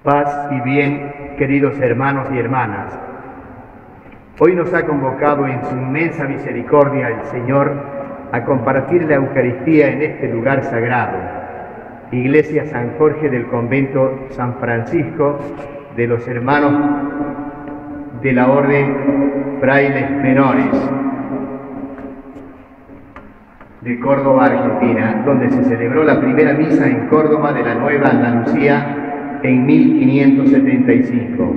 Paz y bien, queridos hermanos y hermanas. Hoy nos ha convocado en su inmensa misericordia el Señor a compartir la Eucaristía en este lugar sagrado, Iglesia San Jorge del Convento San Francisco de los Hermanos de la Orden Frailes Menores de Córdoba, Argentina, donde se celebró la primera misa en Córdoba de la Nueva Andalucía en 1575.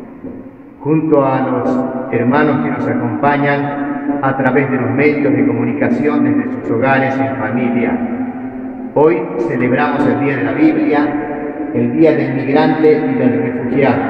Junto a los hermanos que nos acompañan a través de los medios de comunicación desde sus hogares y familia. Hoy celebramos el Día de la Biblia, el Día del Migrante y del Refugiado.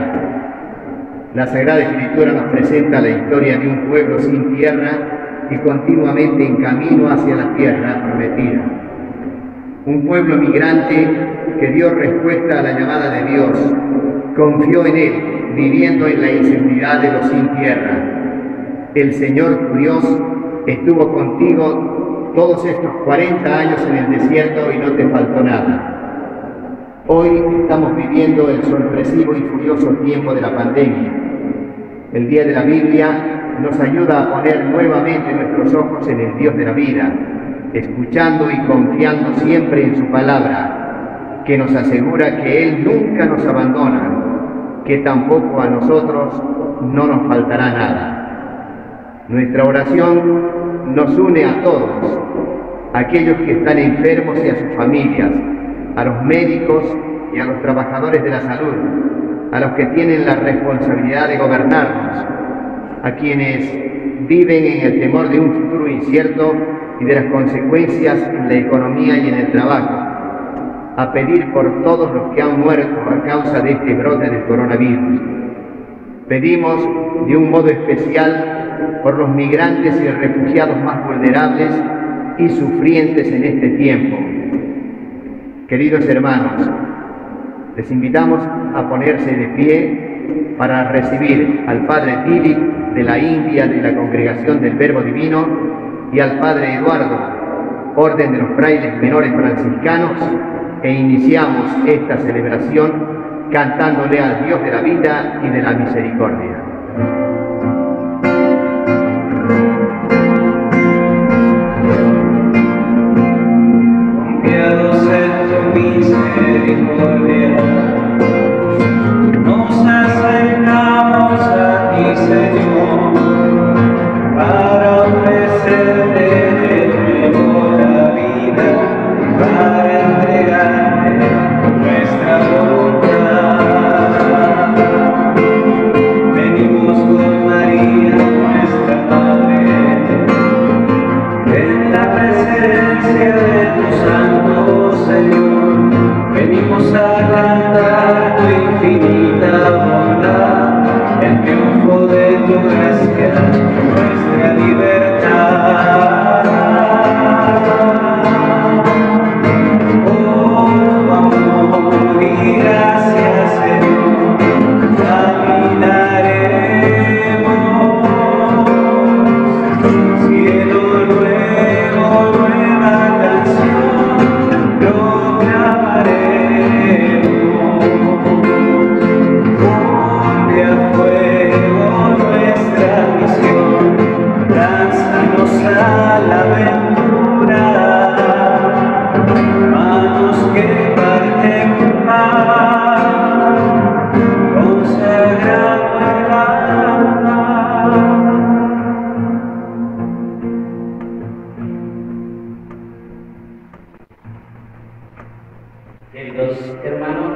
La Sagrada Escritura nos presenta la historia de un pueblo sin tierra y continuamente en camino hacia la tierra prometida. Un pueblo migrante que dio respuesta a la llamada de Dios, confió en Él, viviendo en la inseguridad de los sin tierra. El Señor tu Dios estuvo contigo todos estos 40 años en el desierto y no te faltó nada. Hoy estamos viviendo el sorpresivo y furioso tiempo de la pandemia. El Día de la Biblia nos ayuda a poner nuevamente nuestros ojos en el Dios de la vida, escuchando y confiando siempre en su palabra, que nos asegura que Él nunca nos abandona, que tampoco a nosotros no nos faltará nada. Nuestra oración nos une a todos, a aquellos que están enfermos y a sus familias, a los médicos y a los trabajadores de la salud, a los que tienen la responsabilidad de gobernarnos, a quienes viven en el temor de un futuro incierto y de las consecuencias en la economía y en el trabajo, a pedir por todos los que han muerto a causa de este brote del coronavirus. Pedimos de un modo especial por los migrantes y refugiados más vulnerables y sufrientes en este tiempo. Queridos hermanos, les invitamos a ponerse de pie para recibir al Padre Tili de la India de la Congregación del Verbo Divino y al Padre Eduardo, Orden de los Frailes Menores Franciscanos, e iniciamos esta celebración cantándole al Dios de la vida y de la misericordia. Confiados en tu misericordia, nos acercamos a ti, Señor, para ofrecerte de nuevo la vida, para entregarte nuestra voluntad. Venimos con María, nuestra Madre, en la presencia de tu Santo Señor. Venimos a cantar tu infinita bondad, el triunfo de tu gracia, nuestra libertad. Oh, amor y gracias, Señor, caminaremos. Cielo nuevo, nueva canción, proclamaremos. Ponte a fuego nuestra misión, lánzanos a la aventura, manos que parten pan, consagrado el alma. Queridos hermanos,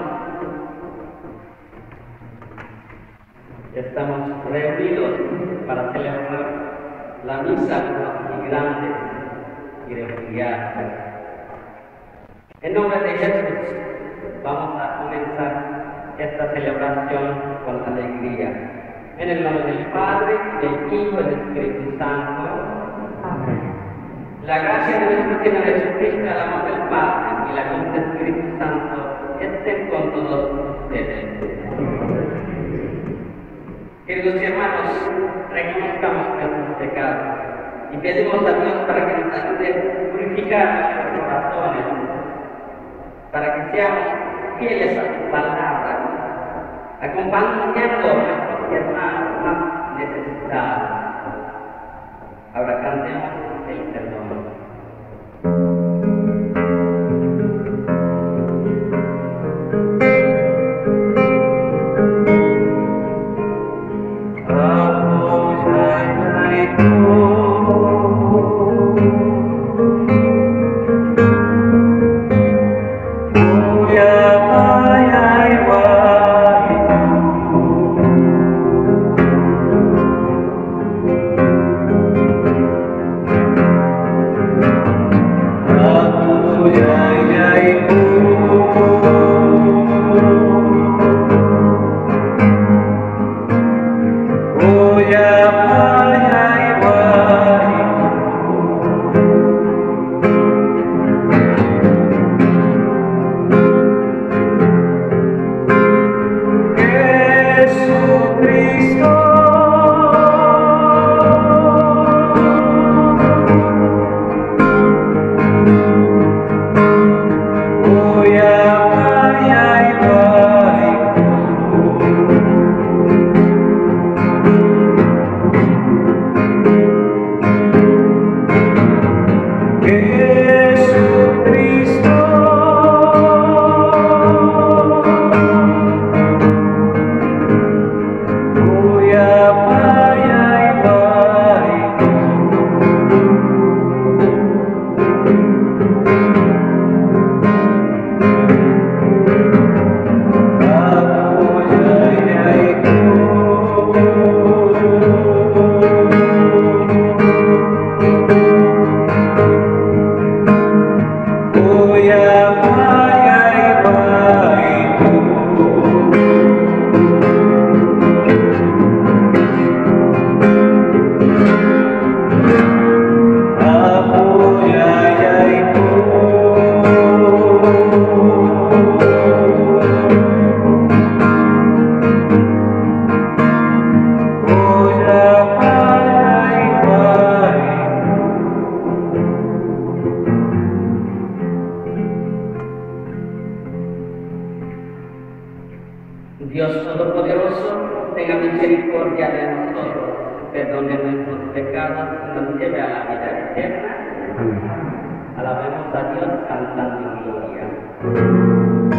estamos reunidos para celebrar la misa por los migrantes y refugiados. En nombre de Jesús vamos a comenzar esta celebración con alegría. En el nombre del Padre, del Hijo y del Espíritu Santo. Amén. La gracia de nuestro Señor Jesucristo, el amor del Padre y la luz del Espíritu Santo estén con todos ustedes. Queridos hermanos, reconozcamos nuestros pecados y pedimos a Dios para que nos ayude a purificar nuestros corazones, para que seamos fieles a su palabra acompañando a nuestros hermanos más necesitados. Ahora cantemos el perdón. Dios Todopoderoso, tenga misericordia de nosotros, perdone nuestros pecados y nos lleve a la vida eterna. Alabemos a Dios cantando gloria.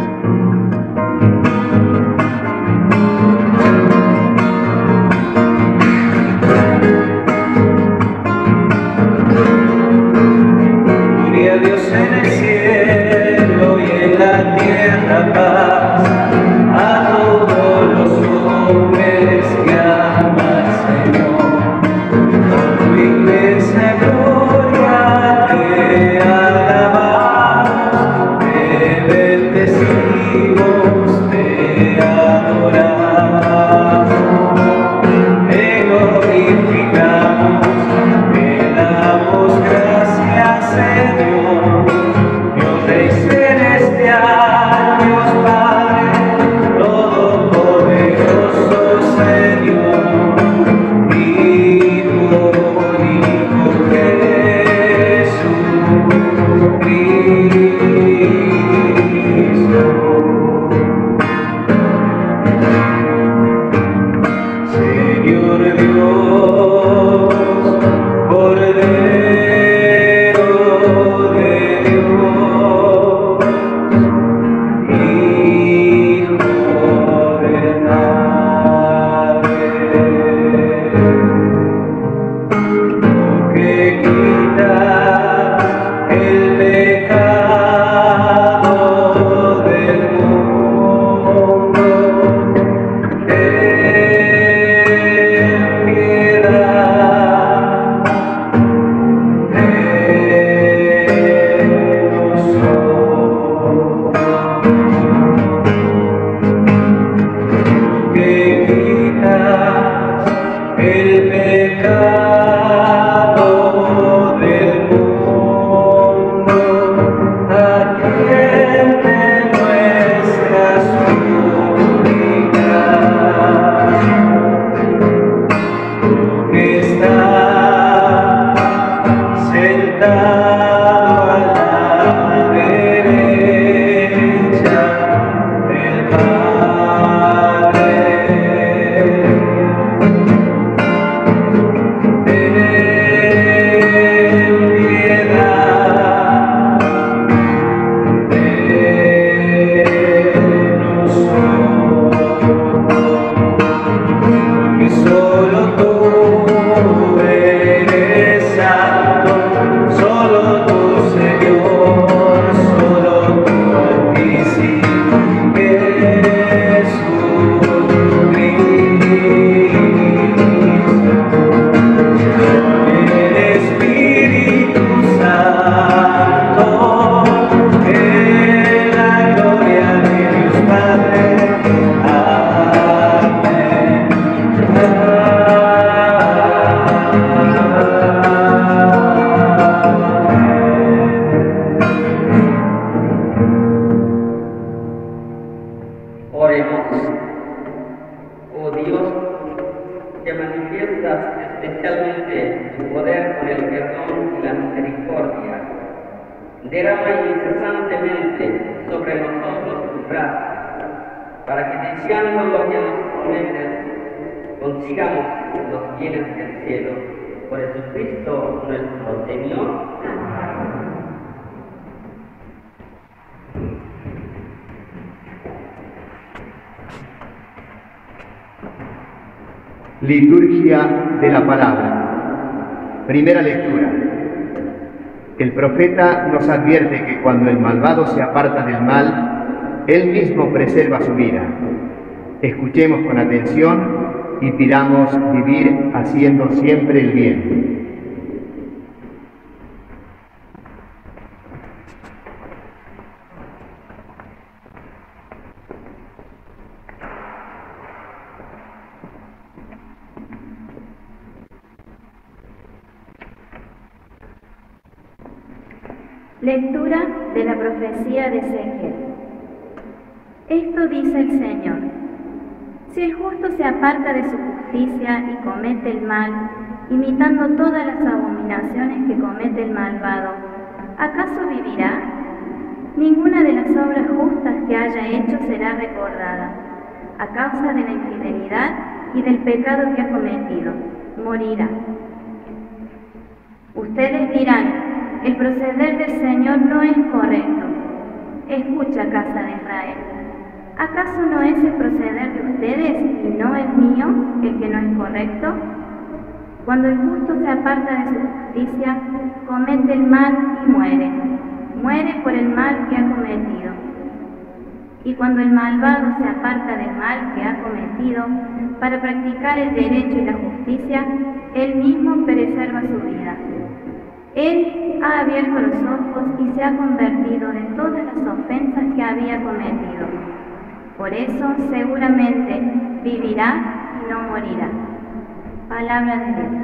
Gloria a Dios en el cielo y en la tierra paz, a todos los hombres que ama al Señor. Tu inmensa gloria te alabamos, con el perdón y la misericordia. Derrama incesantemente sobre nosotros tu gracia, para que deseando lo que nos prometes, consigamos los bienes del cielo. Por Jesucristo nuestro Señor. Liturgia de la palabra. Primera lectura. El profeta nos advierte que cuando el malvado se aparta del mal, él mismo preserva su vida. Escuchemos con atención y pidamos vivir haciendo siempre el bien. Lectura de la profecía de Ezequiel. Esto dice el Señor: si el justo se aparta de su justicia y comete el mal, imitando todas las abominaciones que comete el malvado, ¿acaso vivirá? Ninguna de las obras justas que haya hecho será recordada. A causa de la infidelidad y del pecado que ha cometido, morirá. Ustedes dirán: el proceder del Señor no es correcto. Escucha, casa de Israel. ¿Acaso no es el proceder de ustedes y no el mío el que no es correcto? Cuando el justo se aparta de su justicia, comete el mal y muere. Muere por el mal que ha cometido. Y cuando el malvado se aparta del mal que ha cometido para practicar el derecho y la justicia, él mismo preserva su vida. Él ha abierto los ojos y se ha convertido de todas las ofensas que había cometido. Por eso seguramente vivirá y no morirá. Palabra de Dios.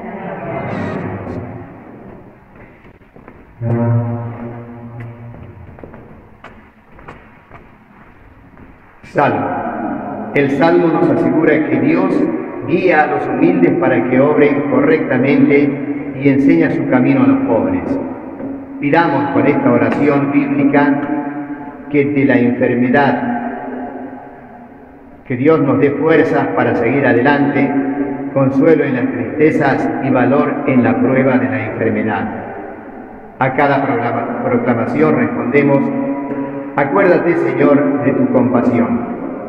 Salmo. El Salmo nos asegura que Dios guía a los humildes para que obren correctamente y enseña su camino a los pobres. Pidamos con esta oración bíblica que de la enfermedad, que Dios nos dé fuerzas para seguir adelante, consuelo en las tristezas y valor en la prueba de la enfermedad. A cada proclamación respondemos: acuérdate, Señor, de tu compasión.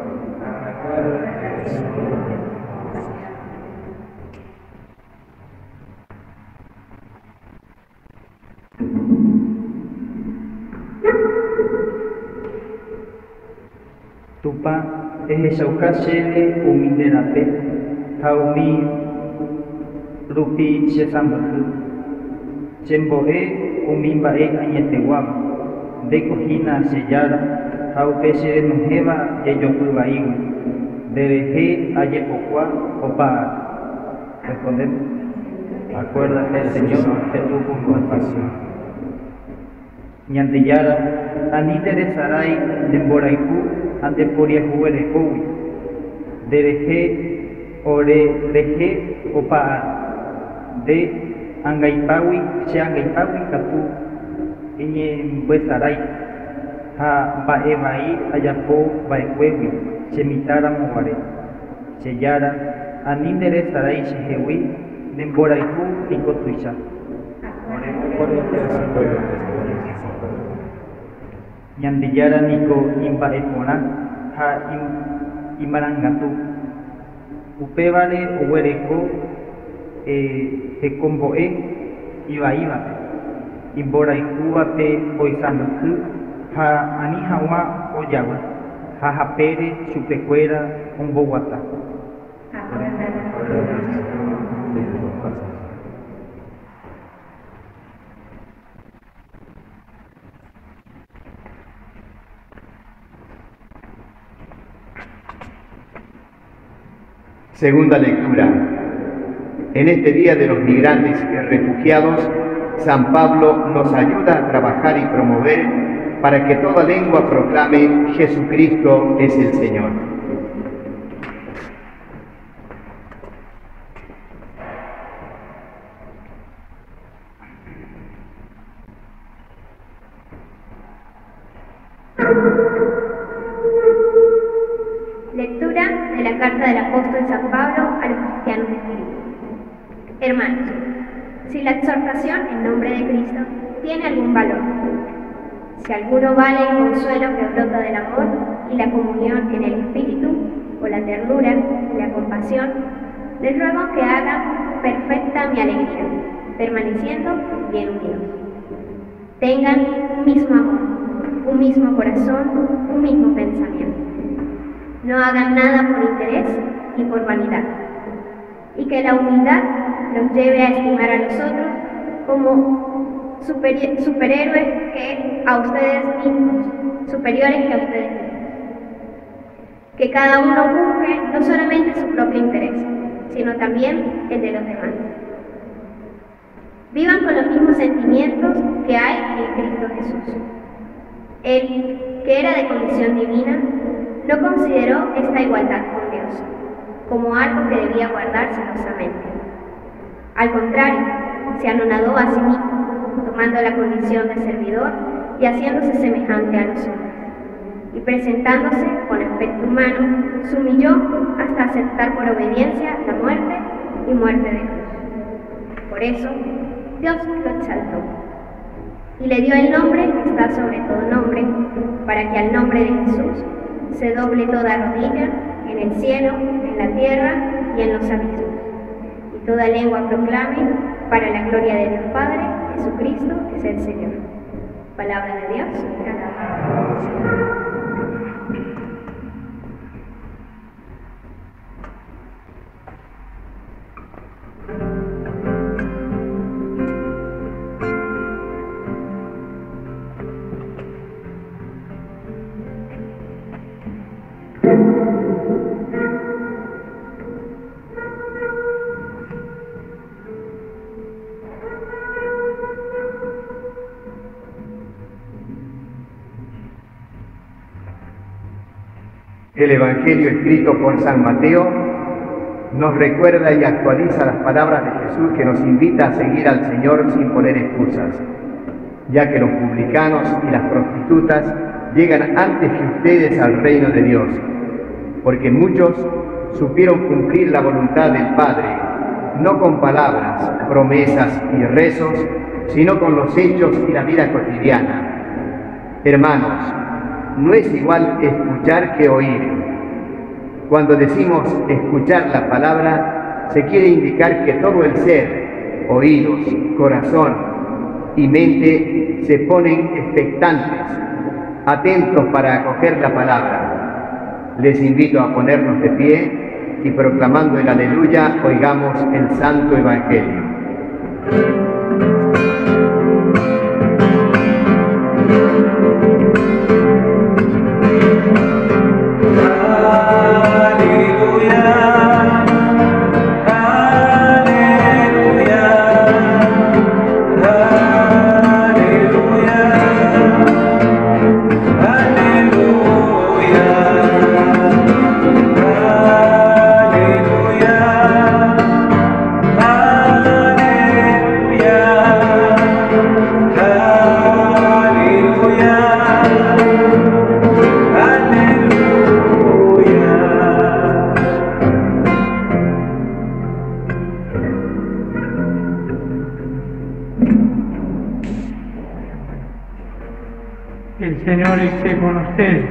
Tupa ehechaukáchere umínderape ha umi rupi chesãmbyhy chembo'e umi mba'e añeteguáva ndekohína che jára ha upe che renuhéva jejopyvaígui nderehe ajepokua opá'a. Respondemos: acuérdate, Señor, de tu compasión. Ñandejára ani nderesarái nemborayhu ha ndeporiahuerekógui nderehe orerehe opá'a nde angaipágui che angaipágui katu iñembyesarái ha mba'e vai ajapo mba'ekuégui chemitãramoguare che jára ani nderesarái chehegui nemborayhu ikotýicha. Ñandejára niko imba'eporã ha imarangatu upévare oguereko hekombo'e ivaívape imborayhúvape oisambyhy ha ani hag̃ua ojavy ha hapére chupekuéra omboguata. Segunda lectura. En este Día de los Migrantes y Refugiados, San Pablo nos ayuda a trabajar y promover para que toda lengua proclame: Jesucristo es el Señor. apóstol San Pablo a los cristianos de Filipo. Hermanos, si la exhortación en nombre de Cristo tiene algún valor, si alguno vale el consuelo que brota del amor y la comunión en el Espíritu, o la ternura y la compasión, les ruego que hagan perfecta mi alegría, permaneciendo bien unidos. Tengan un mismo amor, un mismo corazón, un mismo pensamiento. No hagan nada por interés ni por vanidad, y que la humildad los lleve a estimar a los otros como superhéroes que a ustedes mismos, superiores que a ustedes mismos. Que cada uno busque no solamente su propio interés, sino también el de los demás. Vivan con los mismos sentimientos que hay en Cristo Jesús. Él, que era de condición divina, no consideró esta igualdad con Dios como algo que debía guardar celosamente. Al contrario, se anonadó a sí mismo, tomando la condición de servidor y haciéndose semejante a los hombres. Y presentándose con aspecto humano, se humilló hasta aceptar por obediencia la muerte y muerte de cruz. Por eso, Dios lo exaltó y le dio el nombre que está sobre todo nombre, para que al nombre de Jesús se doble toda rodilla en el cielo, en la tierra y en los abismos, y toda lengua proclame para la gloria de Dios Padre, Jesucristo es el Señor. Palabra de Dios. El Evangelio escrito por San Mateo nos recuerda y actualiza las palabras de Jesús que nos invita a seguir al Señor sin poner excusas, ya que los publicanos y las prostitutas llegan antes que ustedes al reino de Dios, porque muchos supieron cumplir la voluntad del Padre, no con palabras, promesas y rezos, sino con los hechos y la vida cotidiana. Hermanos, no es igual escuchar que oír. Cuando decimos escuchar la palabra, se quiere indicar que todo el ser, oídos, corazón y mente se ponen expectantes, atentos para acoger la palabra. Les invito a ponernos de pie y proclamando el aleluya, oigamos el Santo Evangelio. El Señor esté con ustedes.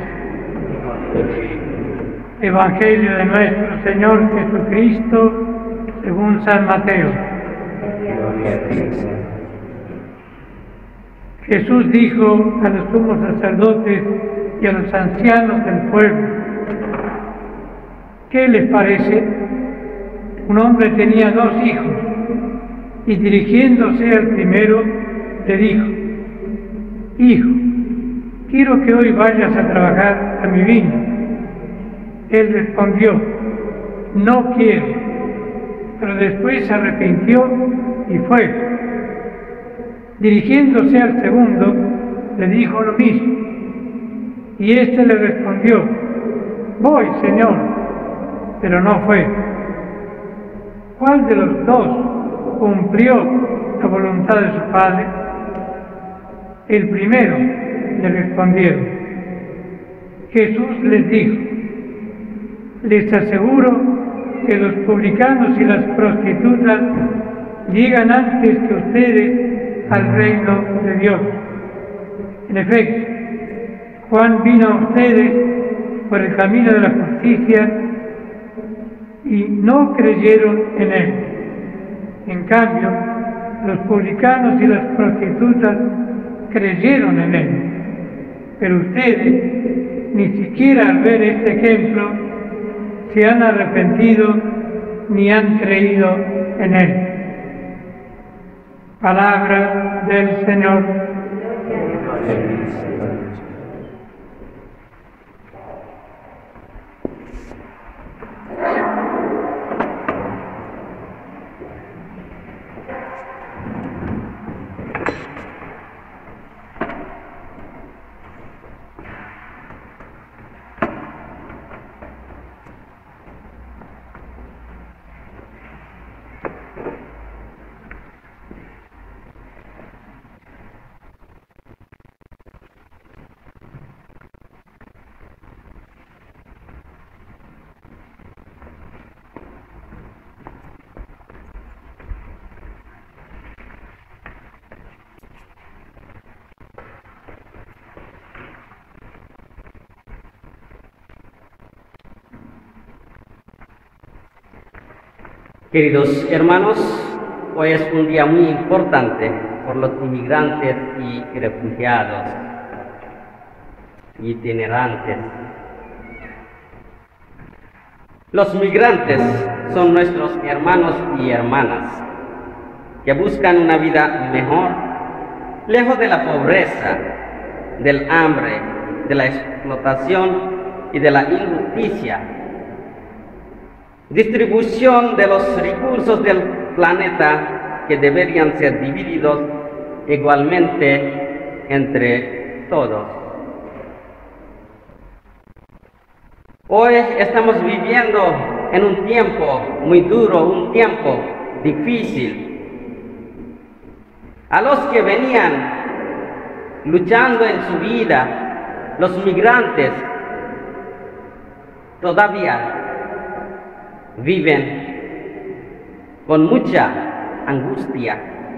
Evangelio de nuestro Señor Jesucristo según San Mateo. Jesús dijo a los sumos sacerdotes y a los ancianos del pueblo: ¿qué les parece? Un hombre tenía 2 hijos y dirigiéndose al primero le dijo: hijo, quiero que hoy vayas a trabajar a mi viña. Él respondió: no quiero. Pero después se arrepintió y fue. Dirigiéndose al segundo, le dijo lo mismo. Y éste le respondió: voy, Señor. Pero no fue. ¿Cuál de los 2 cumplió la voluntad de su padre? El primero, le respondieron. Jesús les dijo: les aseguro que los publicanos y las prostitutas llegan antes que ustedes al reino de Dios. En efecto, Juan vino a ustedes por el camino de la justicia y no creyeron en él. En cambio, los publicanos y las prostitutas creyeron en él. Pero ustedes, ni siquiera al ver este ejemplo, se han arrepentido ni han creído en él. Palabra del Señor. Queridos hermanos, hoy es un día muy importante por los inmigrantes y refugiados, itinerantes. Los migrantes son nuestros hermanos y hermanas que buscan una vida mejor, lejos de la pobreza, del hambre, de la explotación y de la injusticia. Distribución de los recursos del planeta que deberían ser divididos igualmente entre todos. Hoy estamos viviendo en un tiempo muy duro, un tiempo difícil. A los que venían luchando en su vida, los migrantes todavía viven con mucha angustia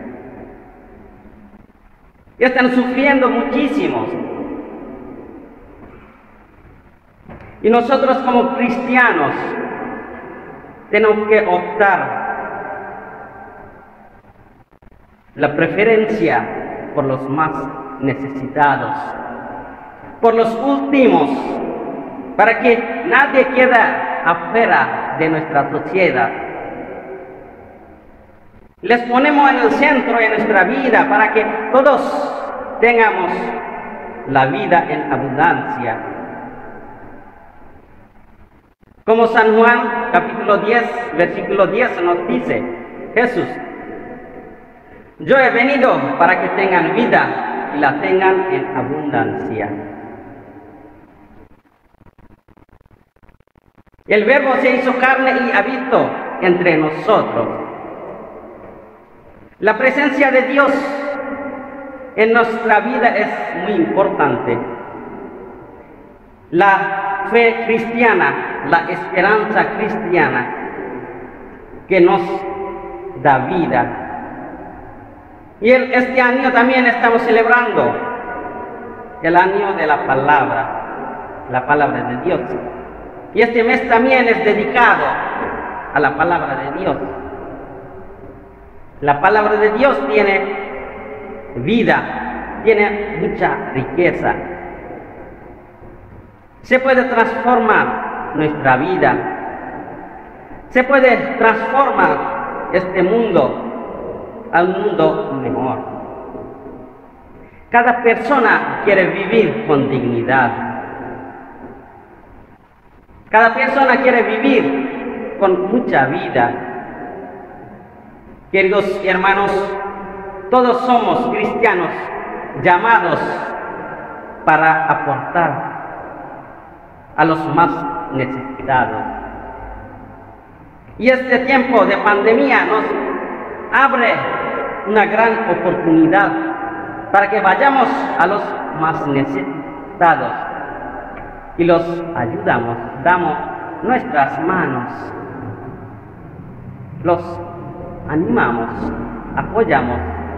y están sufriendo muchísimo. Y nosotros como cristianos tenemos que optar la preferencia por los más necesitados, por los últimos, para que nadie quede afuera de nuestra sociedad. Les ponemos en el centro de nuestra vida para que todos tengamos la vida en abundancia. Como San Juan, capítulo 10, versículo 10 nos dice, Jesús, yo he venido para que tengan vida y la tengan en abundancia. El Verbo se hizo carne y habitó entre nosotros. La presencia de Dios en nuestra vida es muy importante. La fe cristiana, la esperanza cristiana que nos da vida. Y este año también estamos celebrando el año de la palabra de Dios. Y este mes también es dedicado a la palabra de Dios. La palabra de Dios tiene vida, tiene mucha riqueza. Se puede transformar nuestra vida. Se puede transformar este mundo a un mundo mejor. Cada persona quiere vivir con dignidad. Cada persona quiere vivir con mucha vida. Queridos hermanos, todos somos cristianos llamados para aportar a los más necesitados. Y este tiempo de pandemia nos abre una gran oportunidad para que vayamos a los más necesitados y los ayudamos, damos nuestras manos los animamos, apoyamos,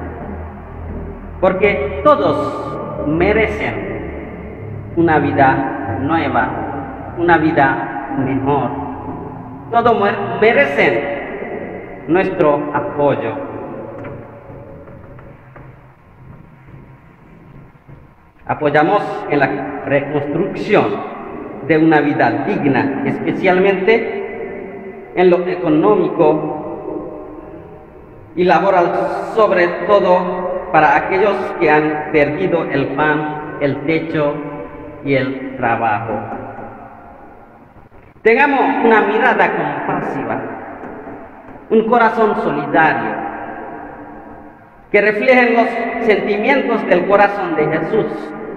porque todos merecen una vida nueva, una vida mejor. Todos merecen nuestro apoyo. Apoyamos en la reconstrucción de una vida digna, especialmente en lo económico y laboral, sobre todo para aquellos que han perdido el pan, el techo y el trabajo. Tengamos una mirada compasiva, un corazón solidario, que reflejen los sentimientos del corazón de Jesús.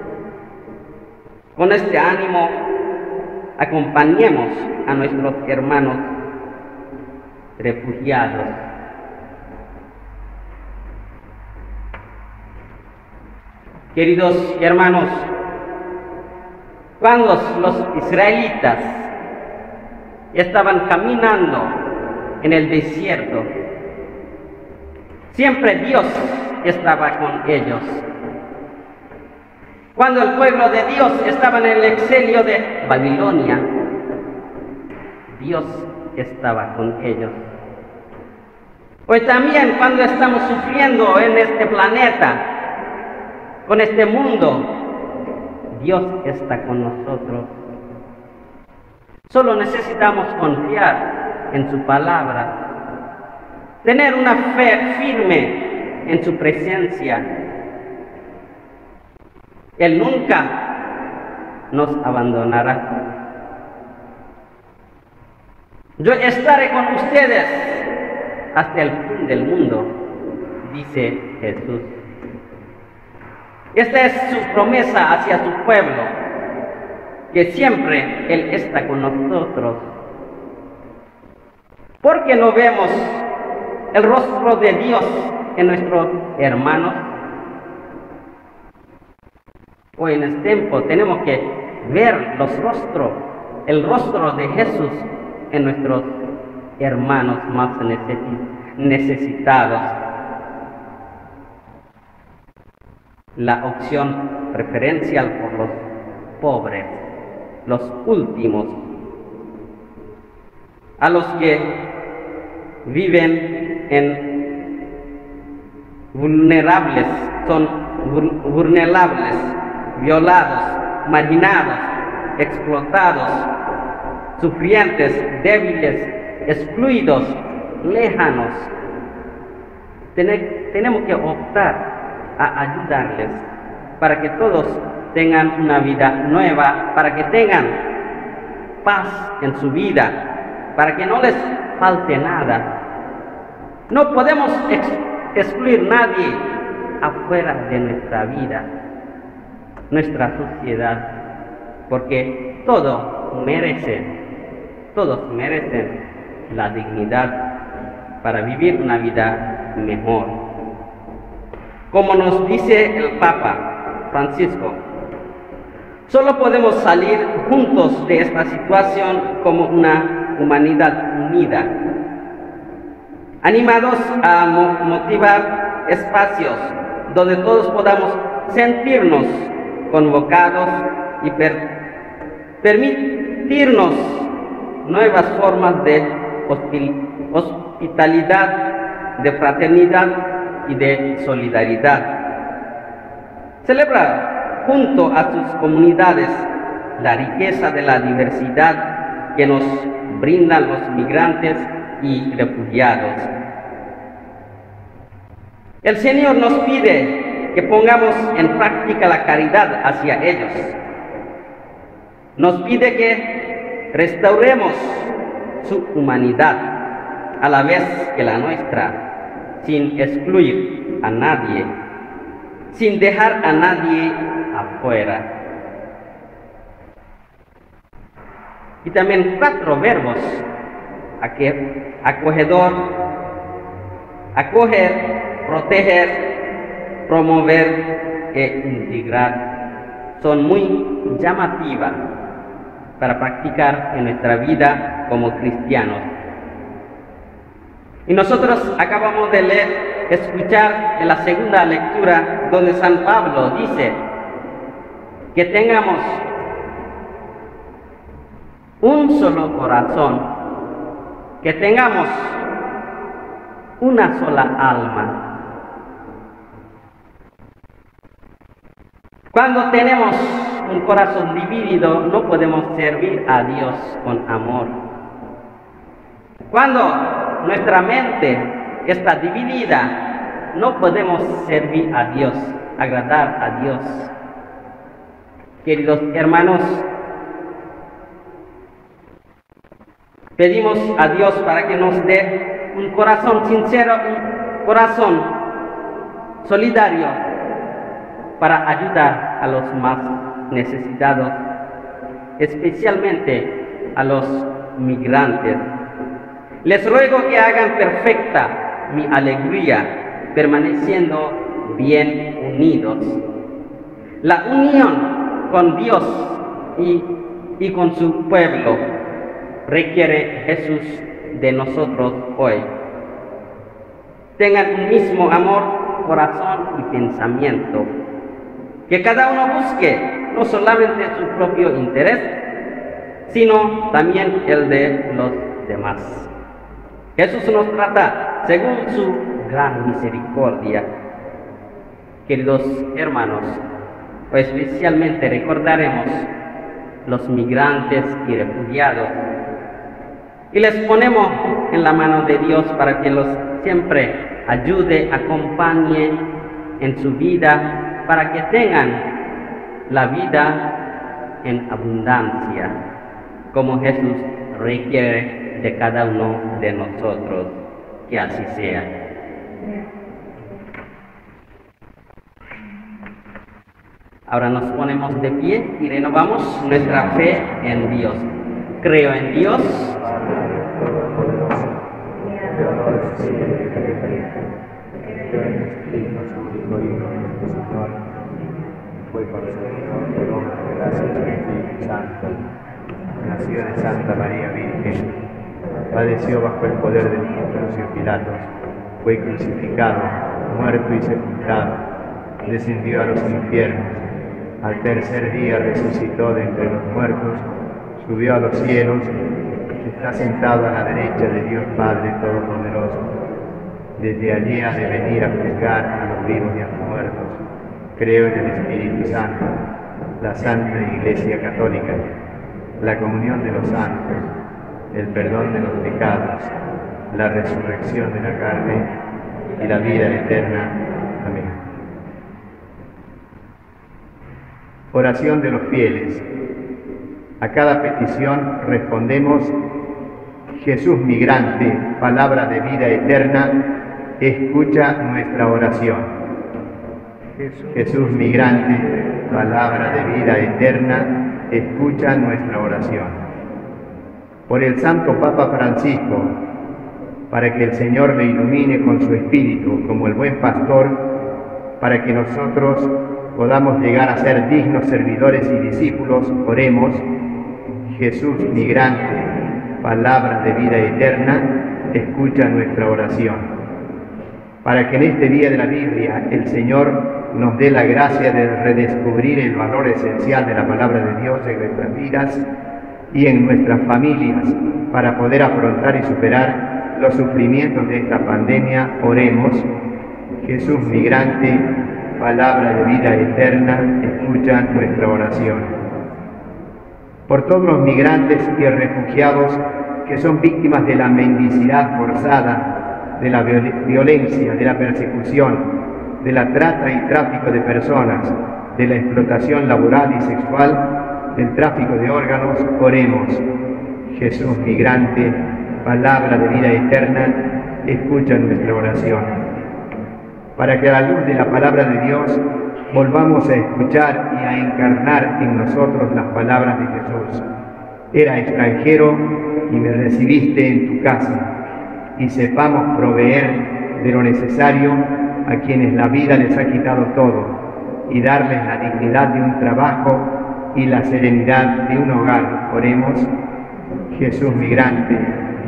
Con este ánimo, acompañemos a nuestros hermanos refugiados. Queridos hermanos, cuando los israelitas estaban caminando en el desierto, siempre Dios estaba con ellos. Cuando el pueblo de Dios estaba en el exilio de Babilonia, Dios estaba con ellos. Hoy también, cuando estamos sufriendo en este planeta, con este mundo, Dios está con nosotros. Solo necesitamos confiar en su palabra, tener una fe firme en su presencia. Él nunca nos abandonará. Yo estaré con ustedes hasta el fin del mundo, dice Jesús. Esta es su promesa hacia su pueblo, que siempre Él está con nosotros. ¿Por qué no vemos el rostro de Dios en nuestros hermanos? Hoy en este tiempo tenemos que ver el rostro de Jesús en nuestros hermanos más necesitados. La opción preferencial por los pobres, los últimos, a los que viven en vulnerables, son vulnerables, violados, marginados, explotados, sufrientes, débiles, excluidos, lejanos. Tenemos que optar a ayudarles para que todos tengan una vida nueva, para que tengan paz en su vida, para que no les falte nada. No podemos excluir a nadie afuera de nuestra vida, nuestra sociedad, porque todos merecen la dignidad para vivir una vida mejor. Como nos dice el Papa Francisco, solo podemos salir juntos de esta situación como una humanidad unida, animados a motivar espacios donde todos podamos sentirnos convocados y permitirnos nuevas formas de hospitalidad, de fraternidad y de solidaridad. Celebrar junto a sus comunidades la riqueza de la diversidad que nos brindan los migrantes y refugiados. El Señor nos pide que pongamos en práctica la caridad hacia ellos. Nos pide que restauremos su humanidad a la vez que la nuestra, sin excluir a nadie, sin dejar a nadie afuera. Y también 4 verbos: acogedor, acoger, proteger, promover e integrar. Son muy llamativas para practicar en nuestra vida como cristianos. Y nosotros acabamos de escuchar en la segunda lectura donde San Pablo dice que tengamos un solo corazón, que tengamos una sola alma. Cuando tenemos un corazón dividido, no podemos servir a Dios con amor. Cuando nuestra mente está dividida, no podemos servir a Dios, agradar a Dios. Queridos hermanos, pedimos a Dios para que nos dé un corazón sincero, un corazón solidario para ayudar a los más necesitados, especialmente a los migrantes. Les ruego que hagan perfecta mi alegría, permaneciendo bien unidos. La unión con Dios y con su pueblo requiere Jesús de nosotros hoy. Tengan un mismo amor, corazón y pensamiento. Que cada uno busque no solamente su propio interés, sino también el de los demás. Jesús nos trata según su gran misericordia. Queridos hermanos, hoy especialmente recordaremos los migrantes y refugiados y les ponemos en la mano de Dios para que los siempre ayude, acompañe en su vida, para que tengan la vida en abundancia, como Jesús requiere de cada uno de nosotros. Que así sea. Ahora nos ponemos de pie y renovamos nuestra fe en Dios. Creo en Dios, fue concebido por obra de gracia del Espíritu Santo, nació de Santa María Virgen, padeció bajo el poder de Poncio Pilatos, fue crucificado, muerto y sepultado, descendió a los infiernos, al tercer día resucitó de entre los muertos, subió a los cielos, está sentado a la derecha de Dios Padre Todopoderoso. Desde allí ha de venir a juzgar a los vivos y a los muertos. Creo en el Espíritu Santo, la Santa Iglesia Católica, la comunión de los santos, el perdón de los pecados, la resurrección de la carne y la vida eterna. Amén. Oración de los fieles. A cada petición respondemos: Jesús migrante, palabra de vida eterna, escucha nuestra oración. Jesús migrante, palabra de vida eterna, escucha nuestra oración. Por el Santo Papa Francisco, para que el Señor le ilumine con su espíritu como el buen pastor, para que nosotros podamos llegar a ser dignos servidores y discípulos, oremos. Jesús migrante, palabra de vida eterna, escucha nuestra oración. Para que en este día de la Biblia el Señor nos dé la gracia de redescubrir el valor esencial de la palabra de Dios en nuestras vidas y en nuestras familias, para poder afrontar y superar los sufrimientos de esta pandemia, oremos. Jesús migrante, palabra de vida eterna, escucha nuestra oración. Por todos los migrantes y refugiados que son víctimas de la mendicidad forzada, de la violencia, de la persecución, de la trata y tráfico de personas, de la explotación laboral y sexual, del tráfico de órganos, oremos. Jesús migrante, palabra de vida eterna, escucha nuestra oración. Para que a la luz de la palabra de Dios volvamos a escuchar y a encarnar en nosotros las palabras de Jesús. Era extranjero y me recibiste en tu casa, y sepamos proveer de lo necesario a quienes la vida les ha quitado todo, y darles la dignidad de un trabajo y la serenidad de un hogar. Oremos. Jesús migrante,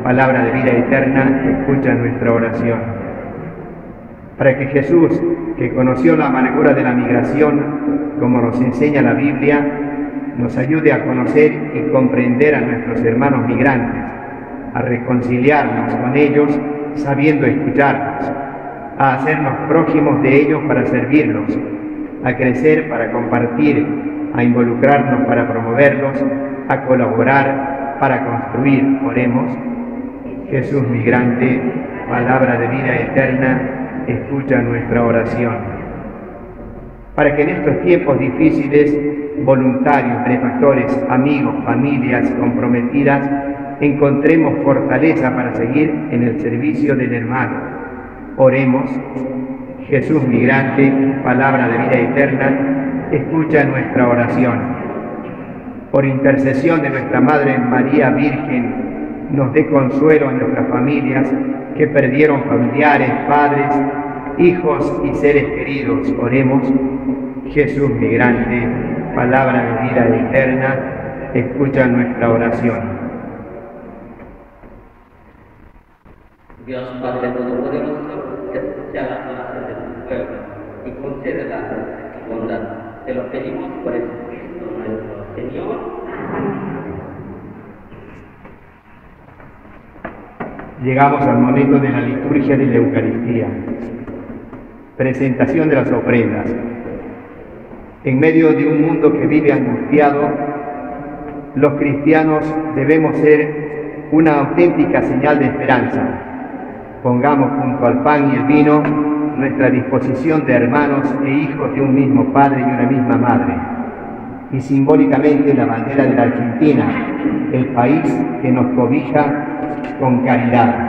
palabra de vida eterna, escucha nuestra oración. Para que Jesús, que conoció la amargura de la migración, como nos enseña la Biblia, nos ayude a conocer y comprender a nuestros hermanos migrantes, a reconciliarnos con ellos sabiendo escucharlos, a hacernos prójimos de ellos para servirlos, a crecer para compartir, a involucrarnos para promoverlos, a colaborar para construir. Oremos. Jesús migrante, palabra de vida eterna, escucha nuestra oración. Para que en estos tiempos difíciles, voluntarios, benefactores, amigos, familias comprometidas, encontremos fortaleza para seguir en el servicio del hermano. Oremos. Jesús migrante, palabra de vida eterna, escucha nuestra oración. Por intercesión de nuestra Madre María Virgen, nos dé consuelo en nuestras familias que perdieron familiares, padres, hijos y seres queridos. Oremos. Jesús migrante, palabra de vida eterna, escucha nuestra oración. Dios Padre Todopoderoso, escucha las oraciones de tu pueblo y concede la bondad. Te lo pedimos por Jesucristo nuestro Señor. Llegamos al momento de la liturgia de la Eucaristía. Presentación de las ofrendas. En medio de un mundo que vive angustiado, los cristianos debemos ser una auténtica señal de esperanza. Pongamos junto al pan y el vino nuestra disposición de hermanos e hijos de un mismo padre y una misma madre. Y simbólicamente la bandera de la Argentina, el país que nos cobija con caridad.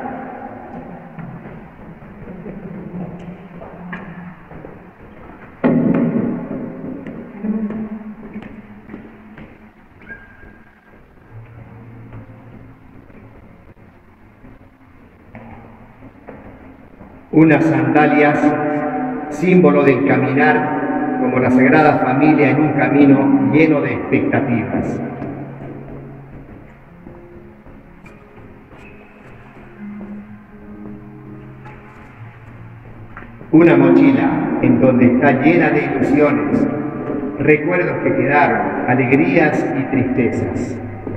Unas sandalias, símbolo del caminar como la Sagrada Familia en un camino lleno de expectativas. Una mochila en donde está llena de ilusiones, recuerdos que quedaron, alegrías y tristezas.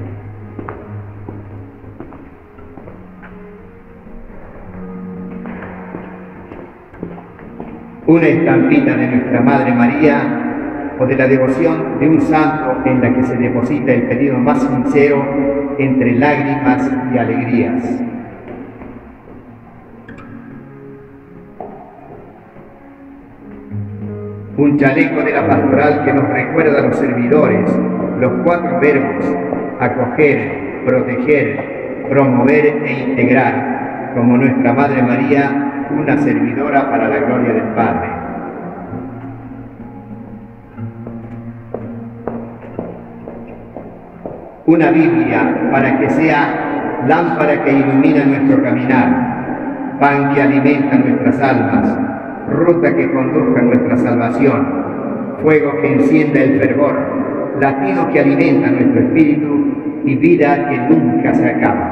Una estampita de nuestra Madre María o de la devoción de un santo en la que se deposita el pedido más sincero entre lágrimas y alegrías. Un chaleco de la pastoral que nos recuerda a los servidores, los 4 verbos: acoger, proteger, promover e integrar, como nuestra Madre María, una servidora para la gloria del Padre. Una Biblia para que sea lámpara que ilumina nuestro caminar, pan que alimenta nuestras almas, ruta que conduzca a nuestra salvación, fuego que encienda el fervor, latido que alimenta nuestro espíritu y vida que nunca se acaba.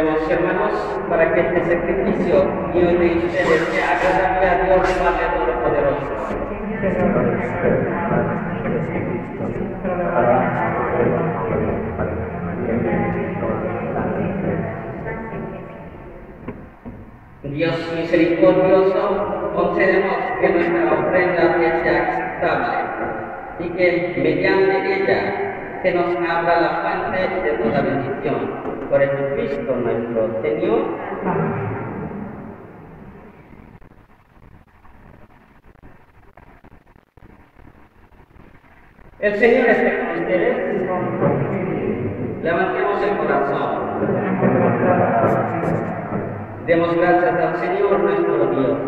Oremos, hermanos, para que este sacrificio mío y de ustedes sea agradable a Dios Padre Todopoderoso. Dios misericordioso, concédenos que nuestra ofrenda te sea aceptable y que mediante ella se nos abra la fuente de toda bendición. Por Jesucristo nuestro Señor. El Señor esté con ustedes. Levantemos el corazón. Demos gracias al Señor nuestro Dios.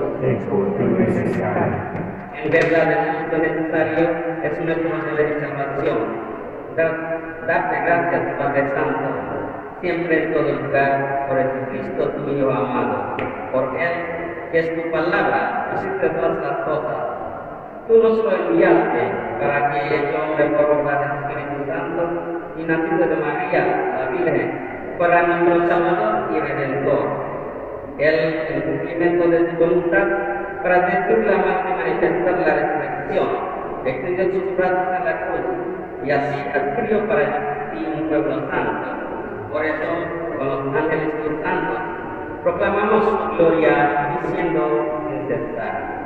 En verdad es justo necesario, es nuestro deber y salvación. Darte gracias, Padre Santo, siempre en todo lugar, por Jesucristo tu Hijo amado. Por Él, que es tu palabra, hiciste todas las cosas. Tú nos lo enviaste para que hecho hombre por obra del Espíritu Santo y nacido de María, la Virgen, fuera nuestro Salvador y Redentor. Él, en cumplimiento de su voluntad, para destruir la muerte y manifestar la resurrección, extendió sus brazos en la cruz y así adquirió para ti un pueblo santo. Por eso, con los ángeles y los santos, proclamamos su gloria diciendo sin cesar.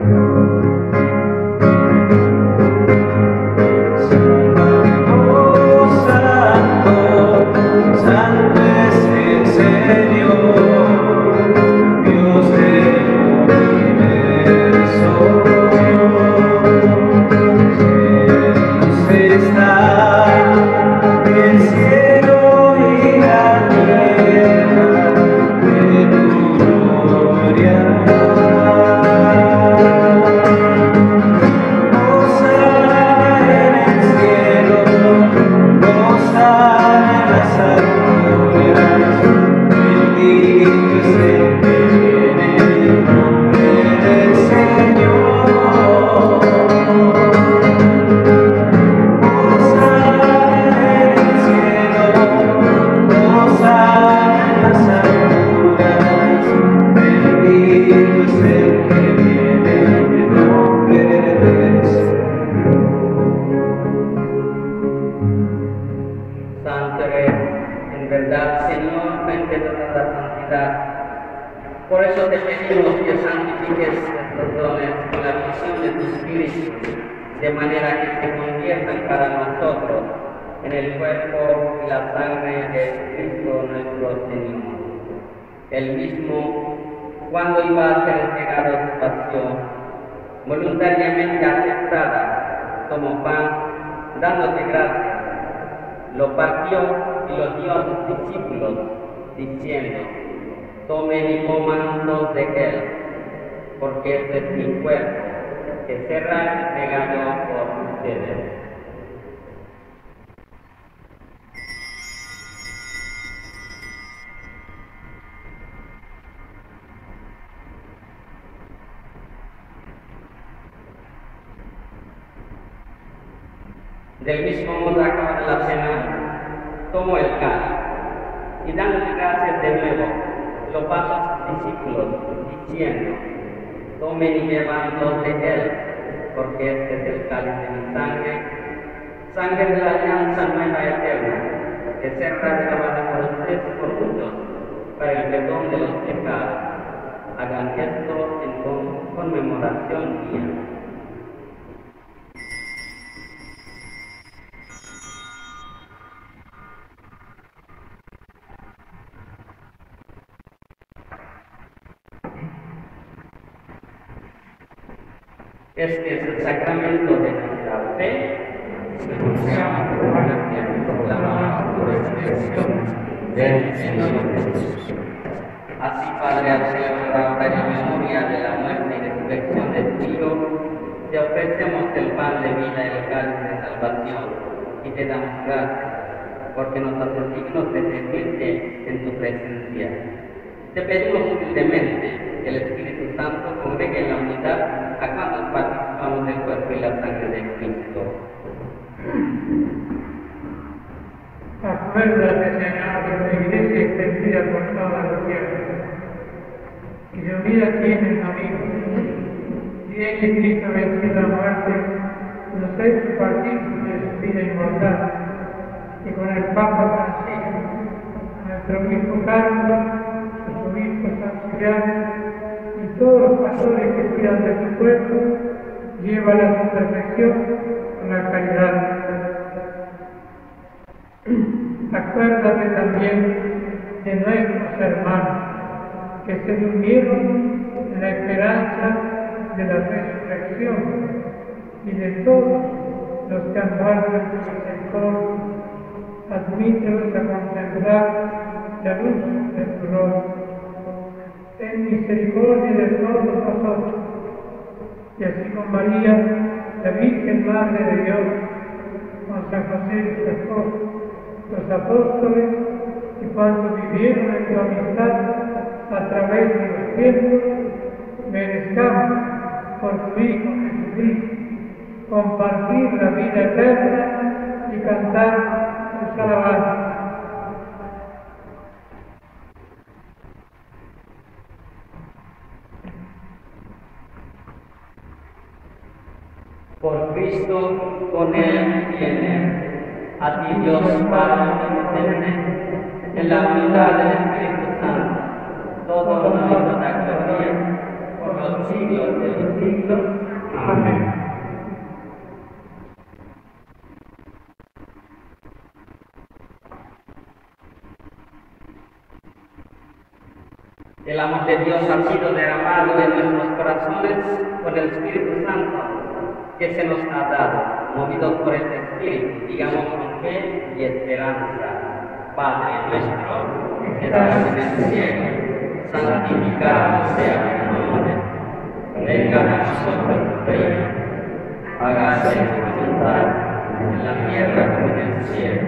Por eso te pedimos que santifiques estos dones con la visión de tu Espíritu, de manera que se conviertan para nosotros en el cuerpo y la sangre de Cristo nuestro Señor. Él mismo, cuando iba a ser entregado a su pasión, voluntariamente aceptada, tomó pan, dándote gracias, lo partió y lo dio a sus discípulos, diciendo: tomen y coman todos de él, porque este es mi cuerpo, que será entregado por ustedes. Del mismo modo, acabada la cena, tomó el cáliz y dándole gracias de nuevo, lo pasó a sus discípulos, diciendo: tomen y beban todos de él, porque este es el cáliz de mi sangre, sangre de la alianza nueva y eterna, que será derramada por ustedes y por muchos, para el perdón de los pecados. Hagan esto en conmemoración mía. Este es el sacramento de nuestra fe, del Señor Jesús. Así, Padre, al celebrar ahora en memoria de la muerte y resurrección de tu Hijo, te ofrecemos el pan de vida y el cáliz de salvación, y te damos gracias, porque nos haces dignos de servirte en tu presencia. Te pedimos humildemente que el Espíritu Santo congregue en la unidad a cuantos participamos del cuerpo y la sangre de Cristo. Acuérdate, Señor, de tu iglesia extendida por toda la tierra. Y de unida tienen amigos. Y en Cristo venció la muerte, nos ha hecho partícipes de su vida inmortal. Y con el Papa Francisco, nuestro obispo Carlos, sus obispos auxiliares y todos los pastores que cuidan de su pueblo, llevan a su perfección con la caridad. Acuérdate también de nuestros hermanos que se durmieron en la esperanza de la resurrección y de todos los que han muerto en tu misericordia. Admítelos a contemplar la luz de tu rostro. Ten misericordia de todos nosotros. Y así con María, la Virgen Madre de Dios, con San José su esposo, los apóstoles, y cuando vivieron en tu amistad a través de los tiempos, merezcamos por tu Hijo Jesucristo compartir la vida eterna y cantar tus alabanzas. Por Cristo, con Él y en Él, a ti Dios Padre omnipotente, en la unidad del Espíritu Santo, todo honor y toda gloria, por los siglos de los siglos. Amén. El amor de Dios ha sido derramado en nuestros corazones por el Espíritu Santo que se nos ha dado. Movidos por este Espíritu, digamos con fe y esperanza: Padre nuestro que estás en el cielo, santificado sea tu nombre. Venga a nosotros tu reino. Hágase tu voluntad en la tierra como en el cielo.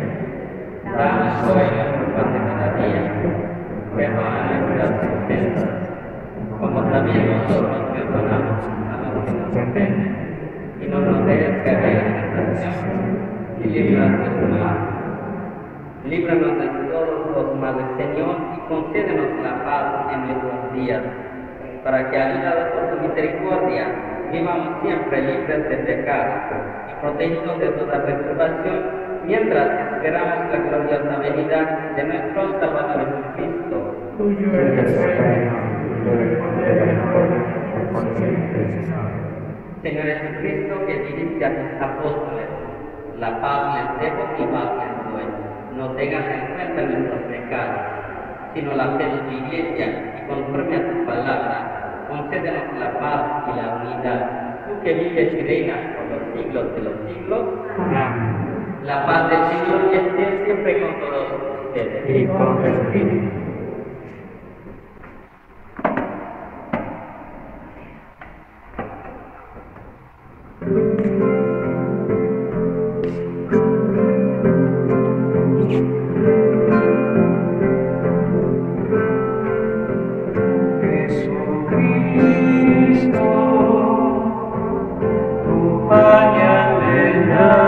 Danos hoy nuestro pan de cada día. Perdona nuestras ofensas, como también nosotros perdonamos a los que nos ofenden. Y no nos dejes caer en tentación, y líbranos del mal. Líbranos de todos los males, Señor, y concédenos la paz en nuestros días, para que, ayudados por tu misericordia, vivamos siempre libres de pecado y protegidos de toda perturbación, mientras esperamos la gloriosa venida de nuestro Salvador Jesucristo. Tuyo es el reino, el poder y la gloria, por siempre. Señor Jesucristo, que dijiste a tus apóstoles: la paz les dejo y paz les doy. No tengas en cuenta nuestros pecados, sino la fe de tu iglesia, y conforme a tu palabra, concédenos la paz y la unidad. Tú que vives y reinas por los siglos de los siglos. Amén. La paz del Señor esté siempre con todos ustedes. Y con tu espíritu.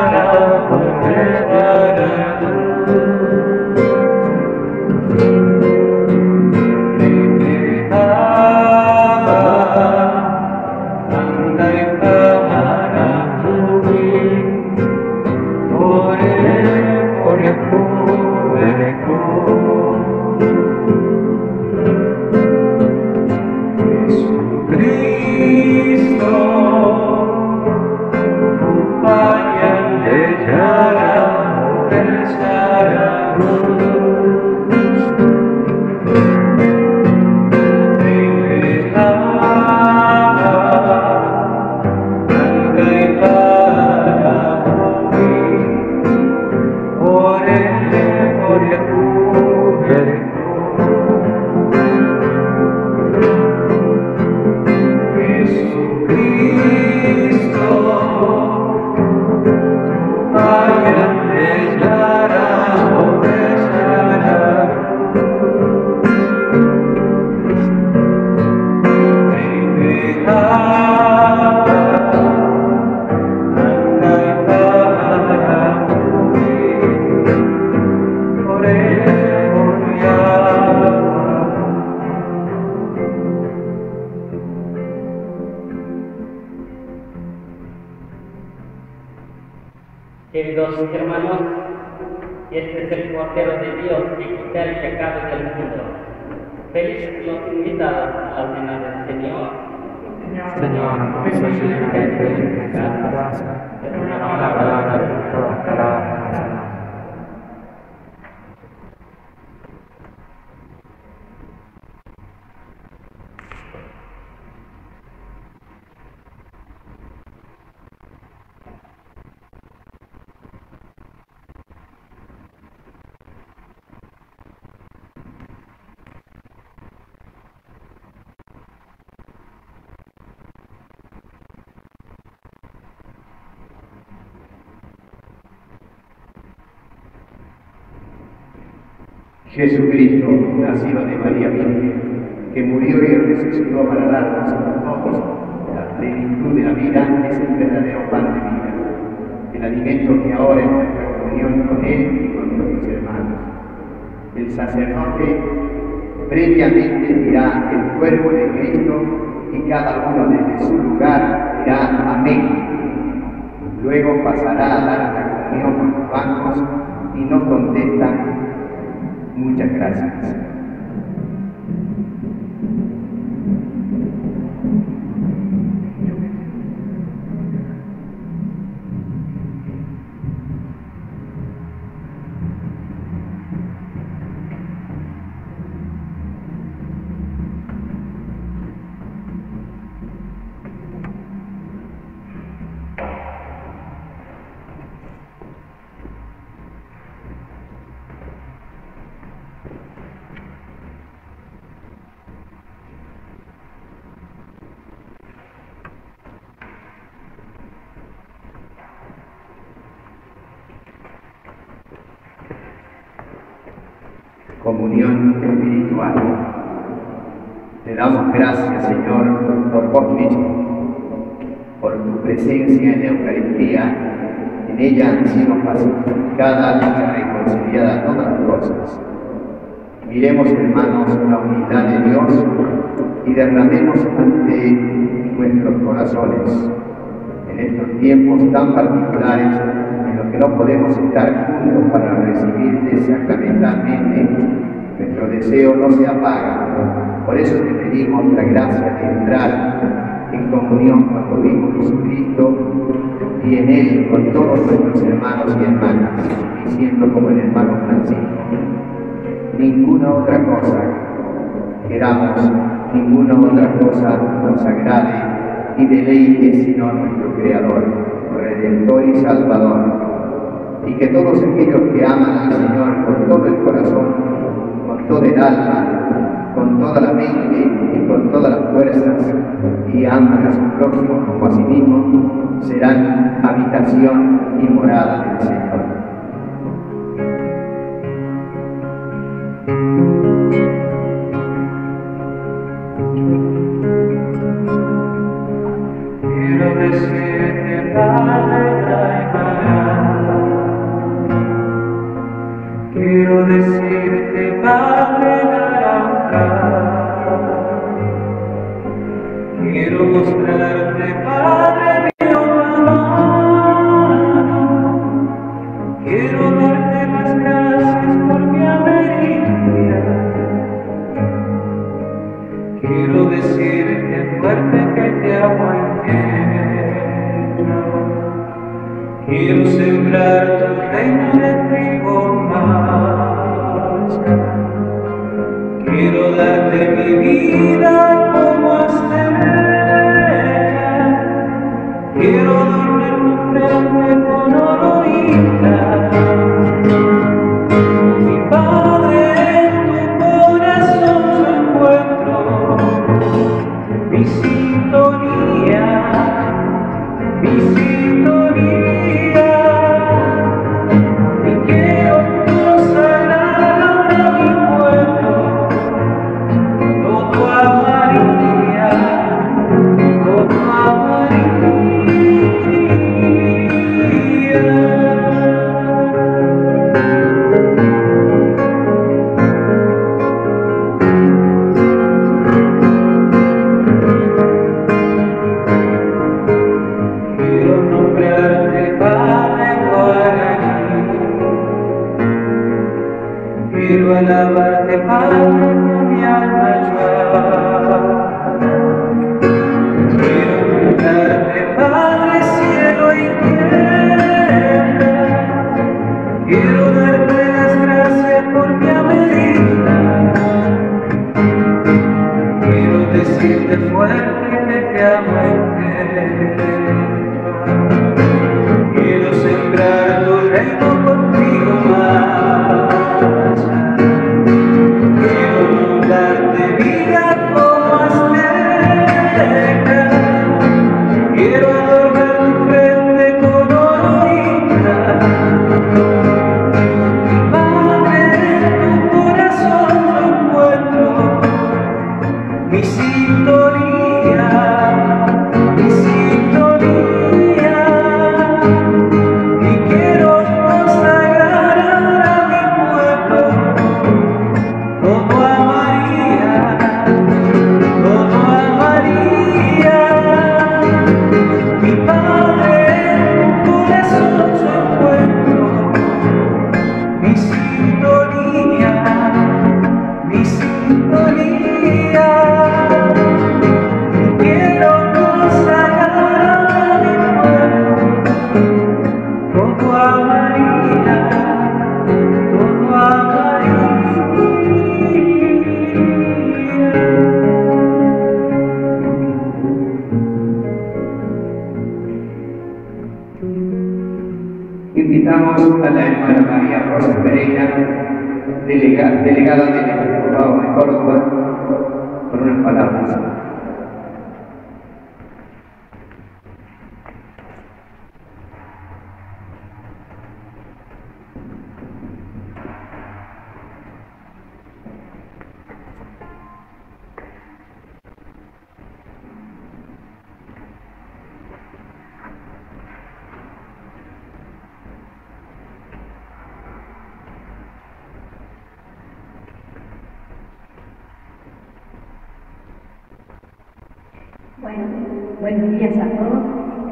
Thank you. Queridos hermanos, este es el Cordero de Dios que quita el pecado del mundo. Felices los invitados a la cena del Señor. Señor, no soy digno de pedir en tu casa, pero una palabra tuya bastará para sanar. Jesucristo, nacido de María Virgen, que murió y resucitó para darnos a todos la plenitud de la vida, es el verdadero pan de vida, el alimento que ahora es nuestra comunión con Él y con nuestros hermanos. El sacerdote previamente dirá el cuerpo de Cristo y cada uno desde su lugar dirá amén. Luego pasará a dar la comunión con los bancos y nos contestan: muchas gracias. Comunión espiritual. Te damos gracias, Señor, por vos mismo, por tu presencia en la Eucaristía. En ella han sido pacificadas y reconciliadas todas las cosas. Miremos, hermanos, la unidad de Dios y derramemos ante nuestros corazones, en estos tiempos tan particulares en los que no podemos estar juntos para recibirte sacramentalmente. Nuestro deseo no se apaga. Por eso te pedimos la gracia de entrar en comunión con tu Hijo Jesucristo y en Él con todos nuestros hermanos y hermanas, diciendo como el hermano Francisco: ninguna otra cosa queramos, ninguna otra cosa nos agrade y deleite sino nuestro Creador, Redentor y Salvador. Y que todos aquellos que aman al Señor con todo el corazón, con todo el alma, con toda la mente y con todas las fuerzas, y aman a su prójimo como a sí mismo, serán habitación y morada del Señor. Quiero decirte, Padre, quiero decirte, Padre naranja, quiero mostrarte, Padre, mi otra mano, quiero darte las gracias por mi americia, quiero decirte fuerte que te amo entero, quiero sembrar tu reino de trigo más, quiero darte mi vida como estrella, quiero darle tu frente con olorita. Mi Padre, en tu corazón yo encuentro mi sintonía, mi sintonía. muerte a muerte. Quiero sembrar tu reino contigo más. Quiero darte vida como azteca. Quiero adornar tu frente con oro y plata. Madre, en tu corazón lo encuentro, mi sintonía, mi sintonía. Y quiero consagrar a mi pueblo como a María, como a María. Mi Padre, en tu corazón yo encuentro mi sintonía, mi sintonía. Y quiero consagrar a mi pueblo como a María, como a María. Invitamos a la hermana María Rosa Pereira, delegada del Episcopado de Córdoba, con unas palabras. Bueno, buenos días a todos.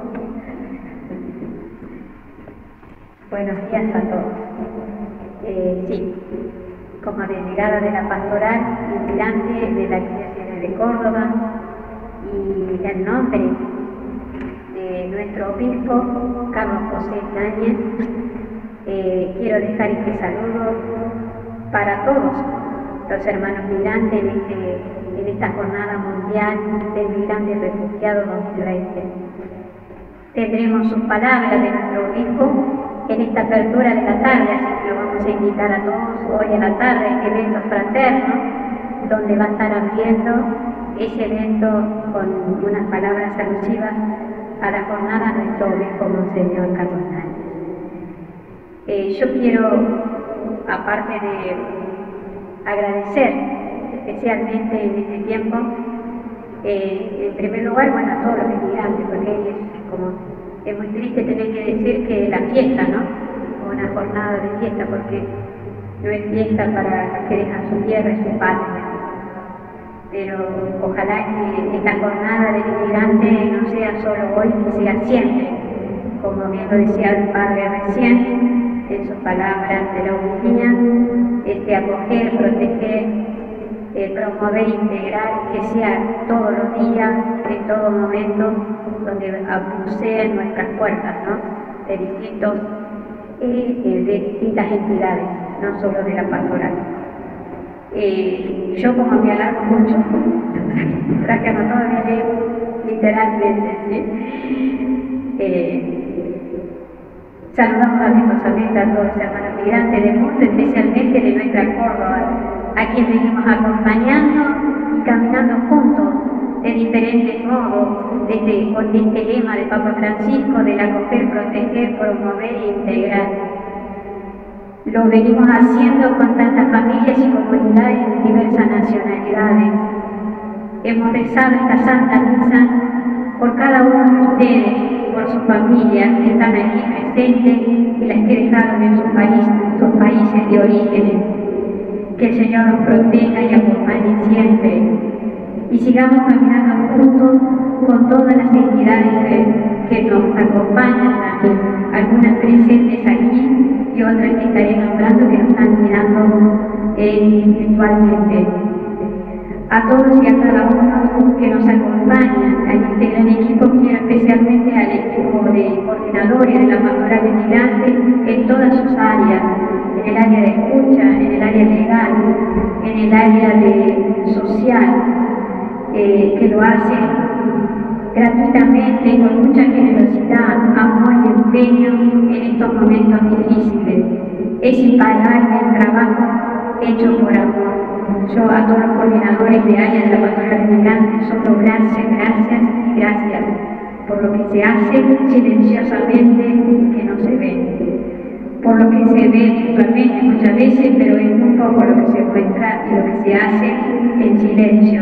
Buenos días a todos. Sí, como delegada de la pastoral y militante de la Diócesis de Córdoba, y en nombre de nuestro obispo, Carlos José Náñez, quiero dejar este saludo para todos los hermanos migrantes en esta jornada mundial del migrante refugiado 2020. Tendremos sus palabras de nuestro obispo en esta apertura de la tarde, así que lo vamos a invitar a todos hoy en la tarde, evento fraterno, donde va a estar abriendo ese evento con unas palabras alusivas a la jornada nuestro obispo Monseñor Carlos Náñez. Yo quiero, aparte de agradecer especialmente en este tiempo, en primer lugar, bueno, a todos los inmigrantes, porque es muy triste tener que decir que la fiesta, ¿no? Una jornada de fiesta, porque no es fiesta para los que dejan su tierra y su patria. Pero ojalá que esta jornada del inmigrante no sea solo hoy, que sea siempre, como bien lo decía el padre recién, en sus palabras de la homilía, acoger, proteger, promover, integrar, que sea todos los días, en todo momento, donde abuseen nuestras puertas, ¿no? De distintas entidades, no solo de la pastoral. Yo, como me alargo mucho, traje anotado literalmente, ¿sí? Saludamos afectuosamente a todos los hermanos migrantes del mundo, especialmente de nuestra Córdoba, a quienes venimos acompañando y caminando juntos de diferentes modos, con este lema del Papa Francisco del acoger, proteger, promover e integrar. Lo venimos haciendo con tantas familias y comunidades de diversas nacionalidades. Hemos rezado esta Santa Misa por cada uno de ustedes, por sus familias que están aquí presentes y las que dejaron en sus países de orígenes. Que el Señor nos proteja y acompañe siempre. Y sigamos caminando juntos con todas las entidades que nos acompañan aquí, algunas presentes aquí y otras que estaré nombrando que nos están mirando virtualmente. A todos y a cada uno que nos acompañan a este gran equipo, quiero especialmente al equipo de coordinadores de la pastoral de migrantes en todas sus áreas, en el área de escucha, en el área legal, en el área social, que lo hacen gratuitamente, con mucha generosidad, amor y empeño en estos momentos difíciles. Es impagable el trabajo hecho por amor. Yo a todos los coordinadores de área de la pastoral migrante solo gracias y gracias por lo que se hace silenciosamente que no se ve, por lo que se ve virtualmente muchas veces, pero es muy poco lo que se muestra y lo que se hace en silencio,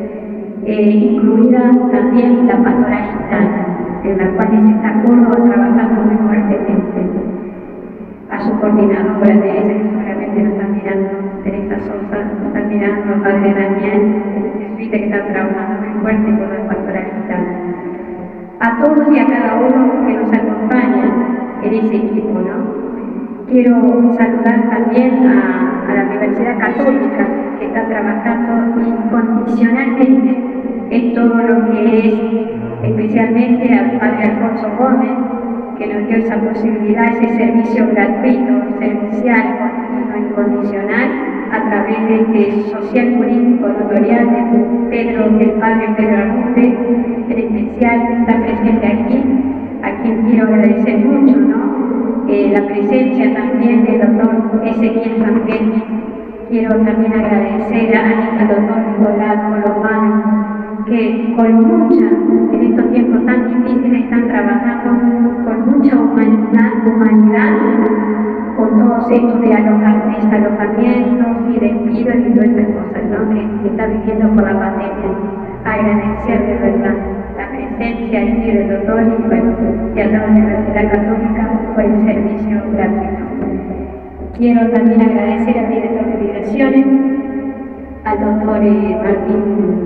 incluida también la pastoral gitana, en la cual se está Córdoba trabajando muy fuertemente. A su coordinadora Teresa, que seguramente nos están mirando, Teresa Sosa, nos están mirando, padre Daniel, jesuita, que están trabajando muy fuerte con la pastoral gitana. A todos y a cada uno que nos acompaña en ese equipo, ¿no? Quiero saludar también a la Universidad Católica, que está trabajando incondicionalmente en todo lo que es, especialmente al padre Alfonso Gómez, que nos dio esa posibilidad, ese servicio gratuito, servicial, continuo, incondicional, a través de este social jurídico notarial del padre Pedro Arrufe, en especial que está presente aquí, a quien quiero agradecer mucho, ¿no? La presencia también del doctor Ezequiel Santelli. Quiero también agradecer al doctor Nicolás Colomano, que en estos tiempos tan difíciles están trabajando con mucha humanidad con todos estos desalojamientos y despidos y todas estas cosas, ¿no? que está viviendo por la pandemia. Agradecer de verdad la presencia aquí del doctor y bueno, y a la Universidad Católica por el servicio gratuito. Quiero también agradecer al director de migraciones, al doctor Martín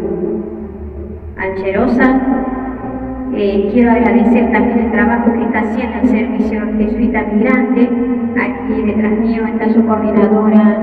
Ancherosa. Quiero agradecer también el trabajo que está haciendo el Servicio Jesuita Migrante. Aquí detrás mío está su coordinadora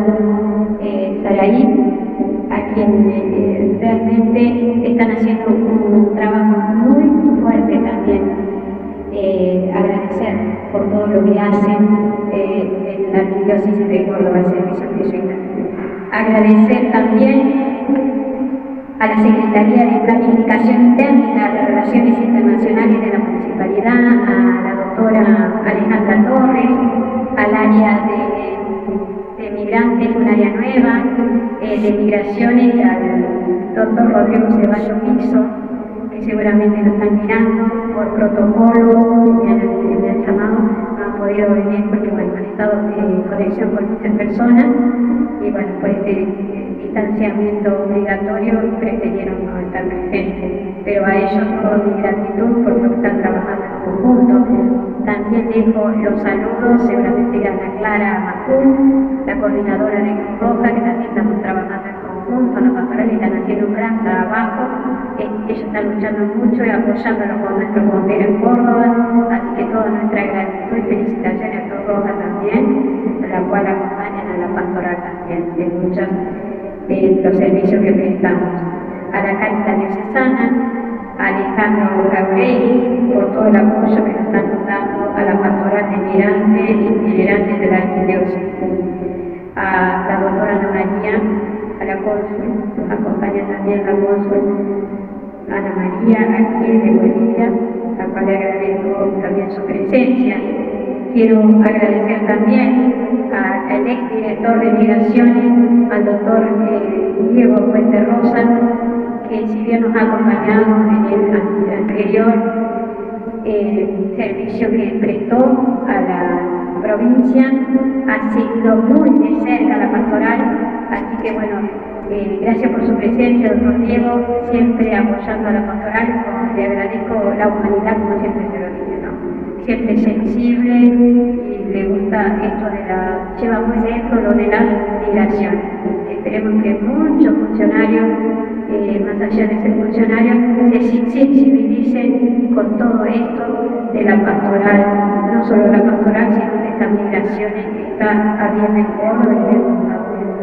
Saraí, a quien realmente están haciendo un trabajo muy fuerte también. Agradecer por todo lo que hacen en la Arquidiócesis de Córdoba, el Servicio Jesuita. Agradecer también a la Secretaría de Planificación Interna de Relaciones Internacionales de la Municipalidad, a la doctora Alejandra Torres, al área de migrantes, un área nueva, de migraciones, al doctor Rodrigo Ceballos Mixo, que seguramente lo están mirando por protocolo, me han llamado, no han podido venir porque bueno, han estado en conexión con muchas personas y bueno, pues distanciamiento obligatorio prefirieron no estar presentes, pero a ellos toda mi gratitud por lo que están trabajando en conjunto. También dejo los saludos, seguramente a Ana Clara Macún, la coordinadora de Cruz Roja, que también estamos trabajando en conjunto, los pastorales están haciendo un gran trabajo, ellos están luchando mucho y apoyándonos con nuestros bomberos en Córdoba, así que toda nuestra gratitud y felicitaciones a Cruz Roja también, a la cual acompañan a la pastoral también en muchos los servicios que prestamos. A la Cáritas Diocesana, a Alejandro Gabriel por todo el apoyo que nos están dando a la pastoral de migrantes y itinerantes de la Arquidiócesis, a la doctora Ana María, a la cónsul, nos acompaña también la cónsul Ana María aquí de Bolivia, a la cual le agradezco también su presencia. Quiero agradecer también al exdirector de Migraciones, al doctor Diego Puente Rosa, que si bien nos ha acompañado en el anterior servicio que prestó a la provincia, ha seguido muy de cerca la pastoral, así que bueno, gracias por su presencia, doctor Diego, siempre apoyando a la pastoral, le agradezco la humanidad como siempre se lo dije, ¿no? Siempre sensible y le gusta esto lleva muy dentro lo de la migración. Esperemos que muchos funcionarios, más allá de ser funcionarios, se sensibilicen con todo esto de la pastoral, no solo la pastoral, sino de estas migraciones que está habiendo en Córdoba y en el mundo.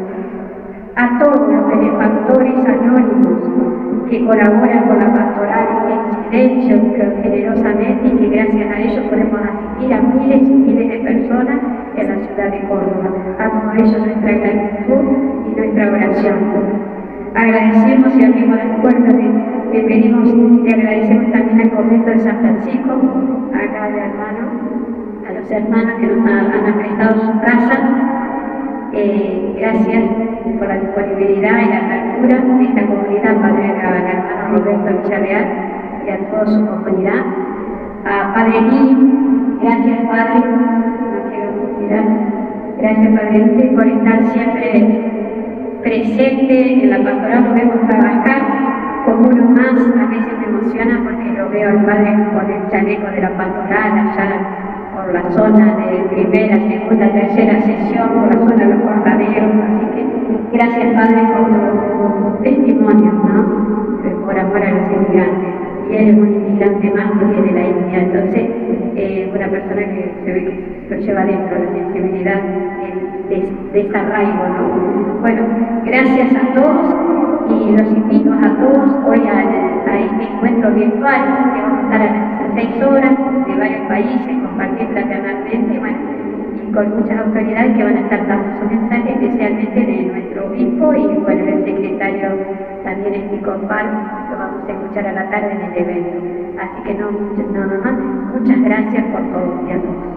A todos los benefactores anónimos que colaboran con la pastoral en silencio, pero generosamente, y que gracias a ellos podemos asistir a miles y miles de personas en la ciudad de Córdoba. A todos ellos nuestra gratitud y nuestra oración. agradecemos y abrimos las puertas, le pedimos, le agradecemos también al convento de San Francisco, acá de hermanos, a los hermanos que nos han prestado su casa. Gracias por la disponibilidad y la apertura de esta comunidad, Padre, al hermano Roberto Villarreal y a toda su comunidad. A Padre Lee, gracias Padre, no quiero tirar, gracias Padre Lee por estar siempre presente en la pastoral, lo vemos trabajar como uno más, a veces me emociona porque lo veo al Padre con el chaleco de la pastoral allá por la zona de primera, segunda, tercera sesión, por la zona de los cortaderos, así que gracias Padre por tu testimonio, ¿no? Por amor a los inmigrantes. Y él es un inmigrante más porque de la India, entonces una persona que se ve que lo lleva dentro, la sensibilidad de este arraigo, ¿no? Bueno, gracias a todos y los invito a todos hoy a este encuentro virtual que vamos a estar a las 16 horas de varios países, compartir fraternalmente, bueno, y con muchas autoridades que van a estar dando su mensaje, especialmente de nuestro obispo y bueno, el secretario también episcopal, lo vamos a escuchar a la tarde en el evento. Así que nada más, muchas gracias por todo y a todos.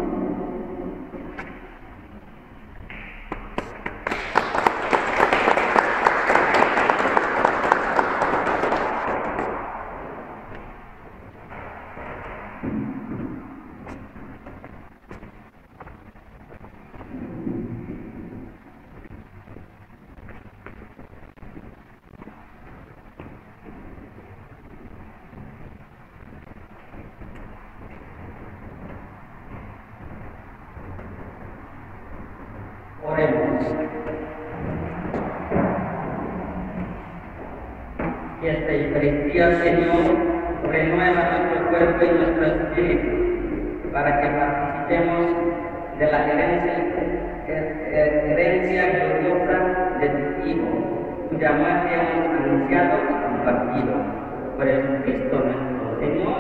Oremos. Que esta Eucaristía, Señor, renueva nuestro cuerpo y nuestro espíritu, para que participemos de la herencia gloriosa de tu Hijo, cuya muerte hemos anunciado y compartido. Por Jesucristo nuestro Señor.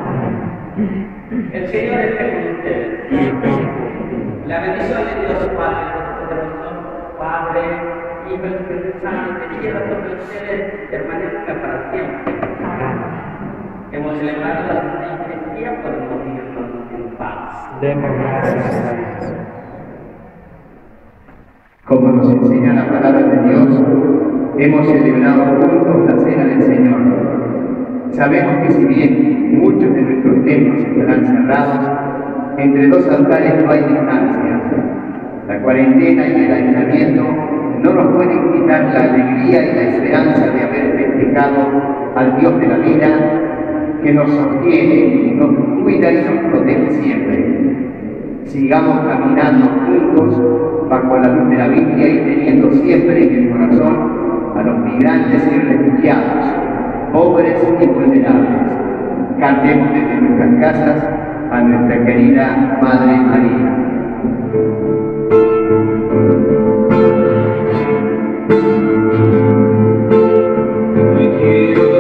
El Señor esté con ustedes. La bendición de Dios Padre, Padre, Hijo y Espíritu Santo, que quiera sobre ustedes permanezca para siempre. Hemos celebrado la Santa Eucaristía, podemos irnos en paz. Demos gracias a Dios. Como nos enseña la palabra de Dios, hemos celebrado juntos la Cena del Señor. Sabemos que si bien muchos de nuestros templos estarán cerrados, entre dos altares no hay distancia. La cuarentena y el aislamiento no nos pueden quitar la alegría y la esperanza de haber festejado al Dios de la vida, que nos sostiene, nos cuida y nos protege siempre. Sigamos caminando juntos bajo la luz de la Biblia y teniendo siempre en el corazón a los migrantes y refugiados, pobres y vulnerables. Cantemos desde nuestras casas a nuestra querida Madre María. Me quiero